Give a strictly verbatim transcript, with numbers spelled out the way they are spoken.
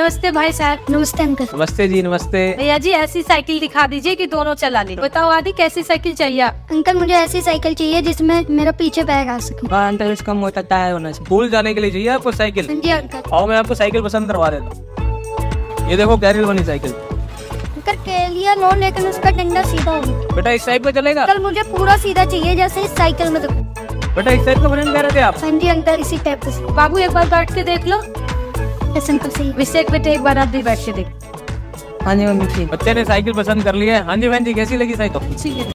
नमस्ते भाई साहब। नमस्ते अंकल। नमस्ते जी, नमस्ते। भैया जी ऐसी साइकिल दिखा दीजिए कि दोनों चला ले। बताओ आदि कैसी साइकिल चाहिए? अंकल मुझे ऐसी साइकिल चाहिए जिसमें मेरा पीछे बैग आ सके। अंकल इसका मोटा टायर होना चाहिए। स्कूल जाने के लिए चाहिए आपको साइकिल? जी अंकल। और मैं आपको साइकिल पसंद करवा देता हूँ। ये देखो कैरियर बनी साइकिल। अंकल केलिया नो, लेकिन उसका डंडा सीधा होगा। बेटा इस साइड पे चलेगा? अंकल मुझे पूरा सीधा चाहिए जैसे इस साइकिल में। तो बेटा इस साइड का बटन कह रहे थे आप? हाँ जी अंकल, इसी टाइप से। बाबू एक बार बैठ के देख लो। यस अंकल सही। अभिषेक बेटे एक बार आप भी बैठ के देख। हाँ जी मम्मी ठीक। बच्चे ने साइकिल पसंद कर ली है। हाँ जी बहन जी कैसी लगी साइकिल? ठीक है।